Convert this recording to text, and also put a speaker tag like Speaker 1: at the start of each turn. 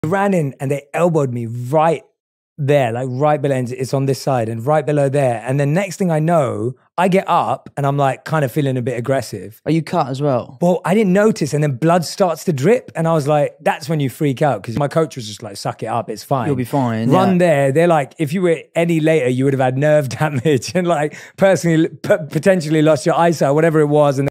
Speaker 1: ran in and they elbowed me right there, like right below, it's on this side and right below there. And then next thing I know, I get up and I'm like kind of feeling a bit aggressive.
Speaker 2: Are you cut as well?
Speaker 1: Well, I didn't notice, and then blood starts to drip, and I was like, that's when you freak out, because my coach was just like, suck it up, it's fine.
Speaker 2: You'll be fine.
Speaker 1: Run there. They're like, if you were any later, you would have had nerve damage and like potentially lost your eyesight, whatever it was. And